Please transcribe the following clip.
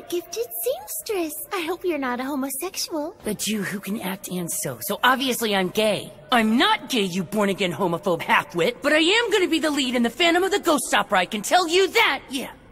gifted seamstress. I hope you're not a homosexual. A Jew who can act and sew, so obviously I'm gay. I'm not gay, you born-again homophobe halfwit, but I am gonna be the lead in the Phantom of the Ghost opera, I can tell you that, yeah.